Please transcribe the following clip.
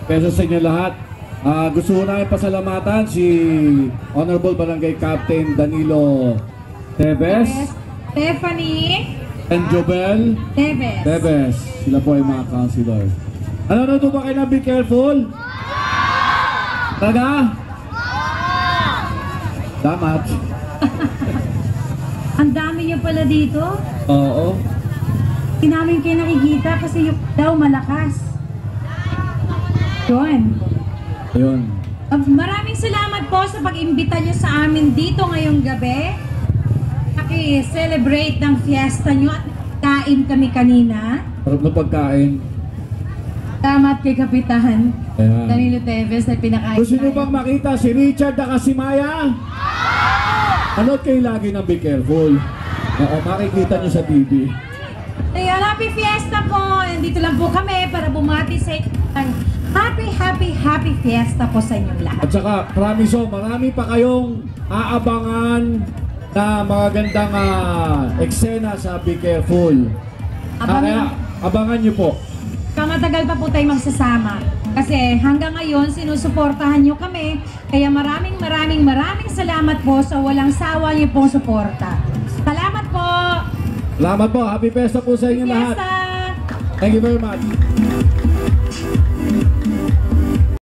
pesos sa inyo lahat. Gusto ko namin pasalamatan si Honorable Barangay Captain Danilo Teves Stephanie and Jobel Teves. Sila po ay mga councilor. Ano ba kayo na be careful? Talaga? Damat. Ang dami niyo pala dito. Oo. Hindi namin kayo nakikita kasi yung daw malakas. Yun. Ayun. Maraming salamat po sa pag-imbita niyo sa amin dito ngayong gabi. Paki-celebrate ng fiesta niyo at kain kami kanina. Sarap na pagkain. Salamat kay Kapitan Ayan. Danilo Teves na pinakain Gusto nyo bang makita si Richard at si Maya? Ano kayo lagi ng be careful? Oo, makikita nyo sa TV. Ayun, happy fiesta po! Nandito lang po kami para bumati sa inyong happy fiesta po sa inyong lahat. At saka, promise marami pa kayong aabangan na mga gandang eksena sa Be Careful. Kaya, abangan nyo po. Matagal pa po tayo magsasama. Kasi hanggang ngayon, sinusuportahan nyo kami. Kaya maraming salamat po sa walang sawa niyo pong suporta. Salamat po! Salamat po. Happy Fiesta po sa inyo lahat. Fiesta! Thank you very much.